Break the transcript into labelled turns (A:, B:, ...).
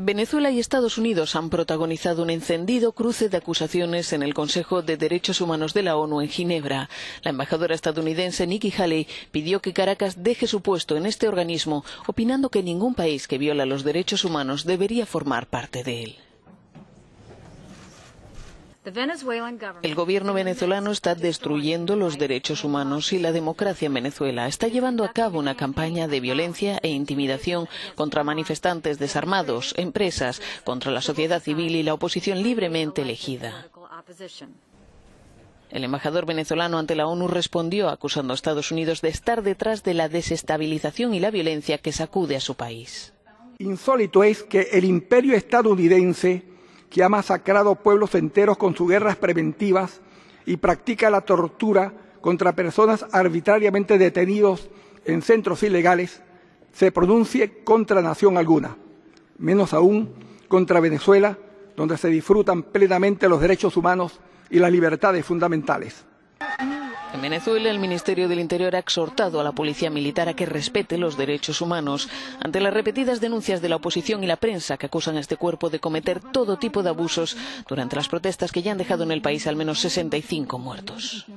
A: Venezuela y Estados Unidos han protagonizado un encendido cruce de acusaciones en el Consejo de Derechos Humanos de la ONU en Ginebra. La embajadora estadounidense Nikki Haley pidió que Caracas deje su puesto en este organismo, opinando que ningún país que viola los derechos humanos debería formar parte de él. El gobierno venezolano está destruyendo los derechos humanos y la democracia en Venezuela. Está llevando a cabo una campaña de violencia e intimidación contra manifestantes desarmados, empresas, contra la sociedad civil y la oposición libremente elegida. El embajador venezolano ante la ONU respondió acusando a Estados Unidos de estar detrás de la desestabilización y la violencia que sacude a su país.
B: Insólito es que el imperio estadounidense, que ha masacrado pueblos enteros con sus guerras preventivas y practica la tortura contra personas arbitrariamente detenidos en centros ilegales, se pronuncie contra nación alguna, menos aún contra Venezuela, donde se disfrutan plenamente los derechos humanos y las libertades fundamentales.
A: En Venezuela, el Ministerio del Interior ha exhortado a la policía militar a que respete los derechos humanos ante las repetidas denuncias de la oposición y la prensa que acusan a este cuerpo de cometer todo tipo de abusos durante las protestas que ya han dejado en el país al menos 65 muertos.